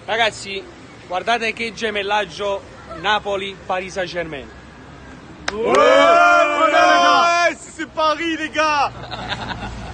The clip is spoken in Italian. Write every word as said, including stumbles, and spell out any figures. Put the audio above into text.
Ragazzi, guardate che gemellaggio Napoli-Paris Saint-Germain. Ouais, ouais, c'est Paris les gars.